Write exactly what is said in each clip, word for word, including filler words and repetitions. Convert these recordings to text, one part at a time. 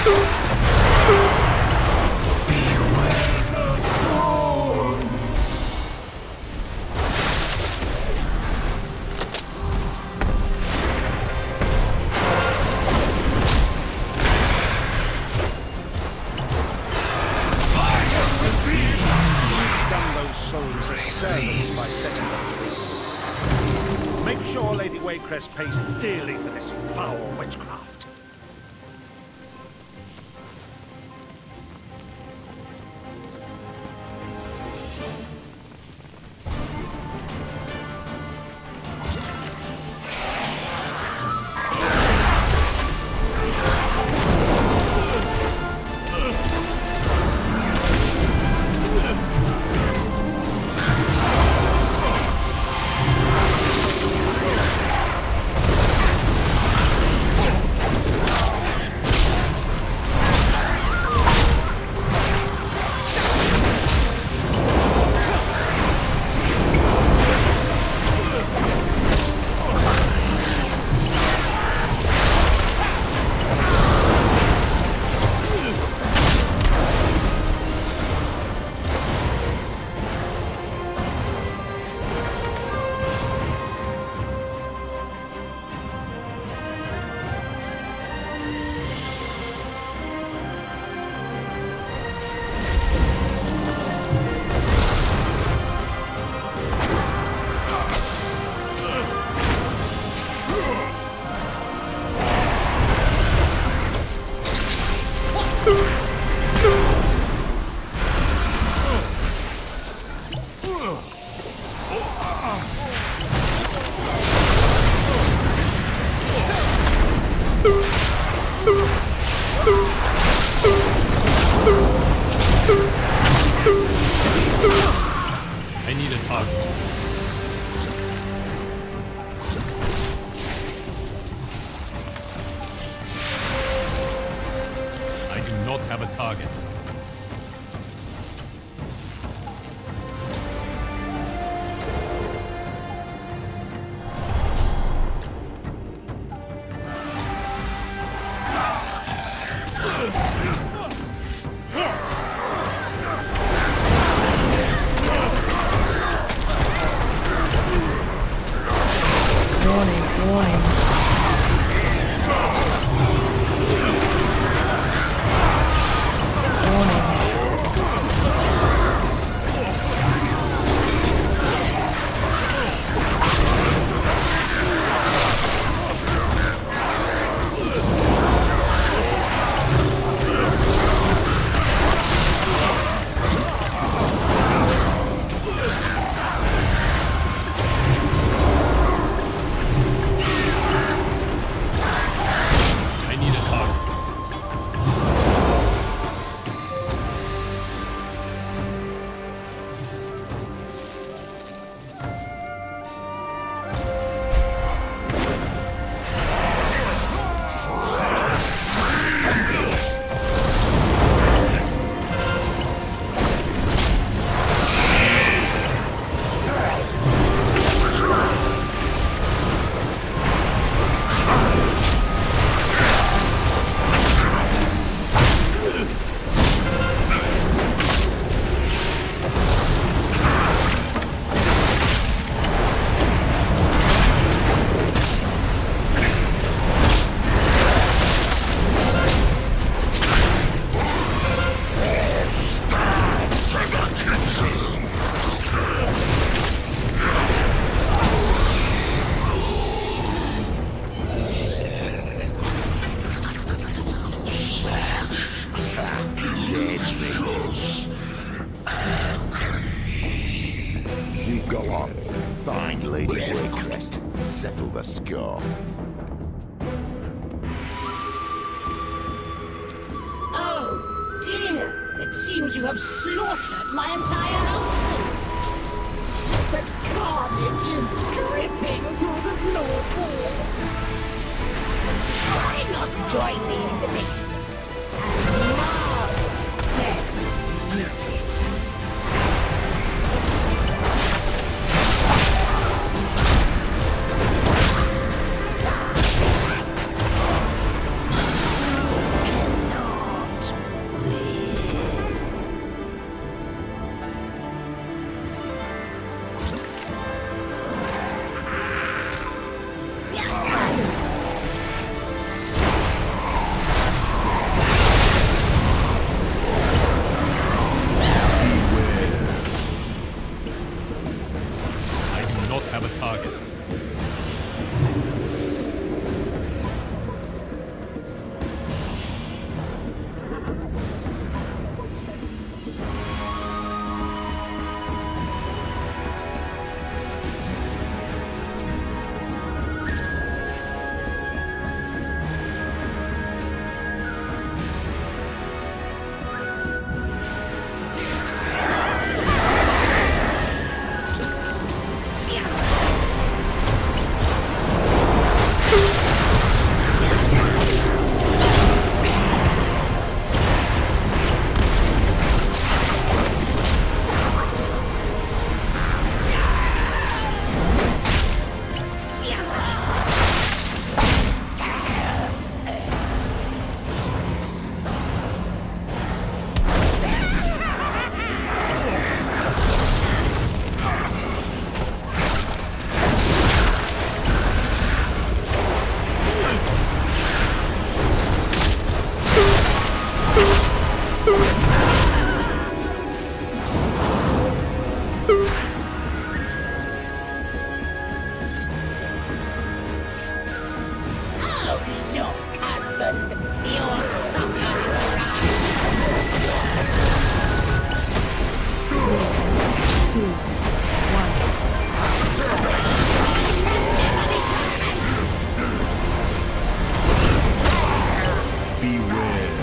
Make sure Lady Waycrest pays dearly for this foul witchcraft. I need a target. I do not have a target. Warning, warning. Go on, find Lady Waycrest, settle the score. Oh, dear. It seems you have slaughtered my entire household. The carnage is dripping through the floorboards. Why not join me in the basement and marvel death muted? No. Beware.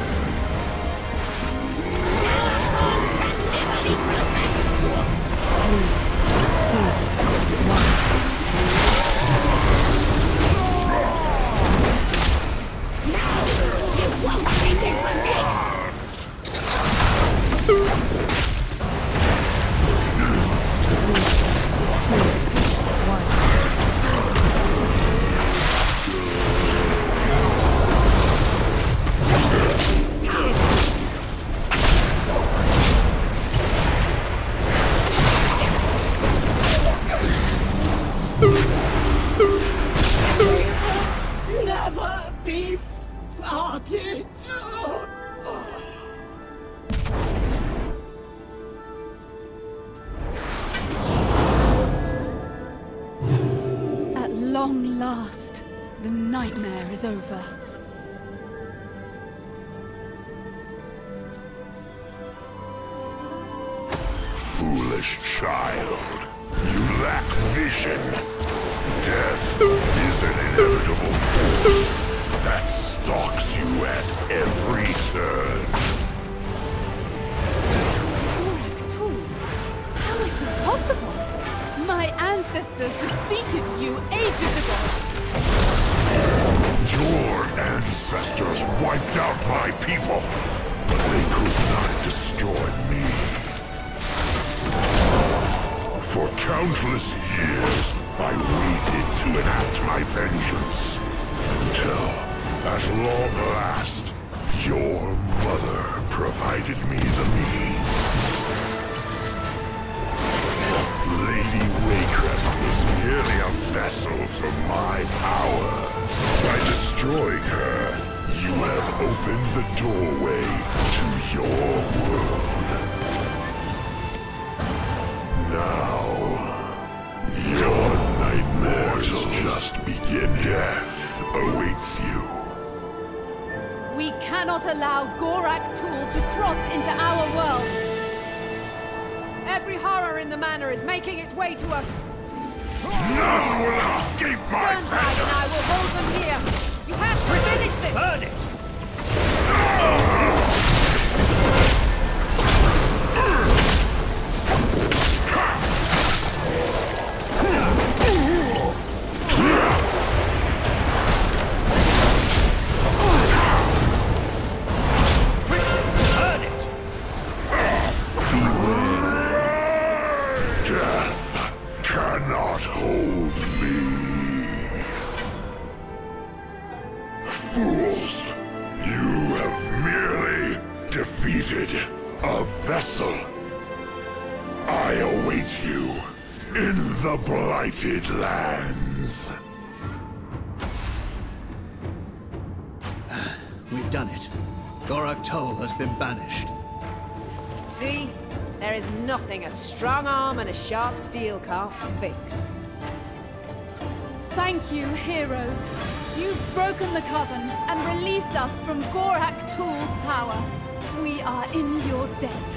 Never be parted. At long last, the nightmare is over. Foolish child, you lack vision. Death is an inevitable force that stalks you at every turn. Gorak Tul, how is this possible? My ancestors defeated you ages ago. Your ancestors wiped out my people, but they could not destroy me. For countless years, I waited to enact my vengeance, until, at long last, your mother provided me the means. Lady Waycrest was merely a vessel for my power. By destroying her, you have opened the doorway to your world. Now, your nightmares just begin. Death awaits you. We cannot allow Gorak Tul to cross into our world. Every horror in the manor is making its way to us. None will escape my Sterntide and I will hold them here. You have to finish this! Burn it! A vessel. I await you in the Blighted Lands. We've done it. Gorak Tul has been banished. See? There is nothing a strong arm and a sharp steel can't fix. Thank you, heroes. You've broken the coven and released us from Gorak Tul's power. We are in your debt.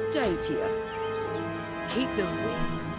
day to you. Keep the wind